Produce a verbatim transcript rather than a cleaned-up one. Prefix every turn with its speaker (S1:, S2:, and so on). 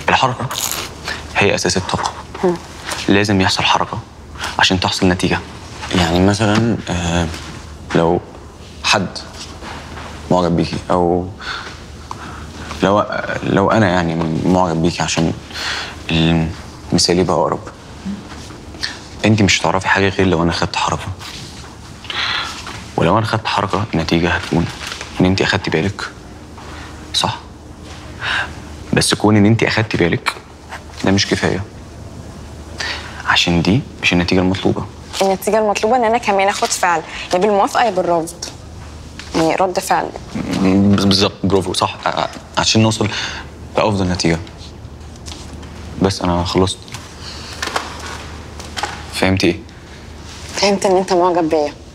S1: الحركه هي اساس الطاقه. لازم يحصل حركه عشان تحصل نتيجه. يعني مثلا آه لو حد معجب بيكي، او لو لو انا يعني معجب بيكي، عشان المثال يبقى اقرب، انت مش هتعرفي حاجه غير لو انا خدت حركه. ولو انا خدت حركه النتيجه هتكون ان انت اخدتي بالك، صح؟ بس كون ان انت اخدتي بالك ده مش كفايه، عشان دي مش النتيجه المطلوبه.
S2: النتيجه المطلوبه ان انا كمان اخد فعل، يا بالموافقه يا بالرفض، يعني رد فعل.
S1: بالظبط، برافو، صح، عشان نوصل لافضل نتيجه. بس انا خلصت. فهمتي ايه؟
S2: فهمت ان انت معجب بيا.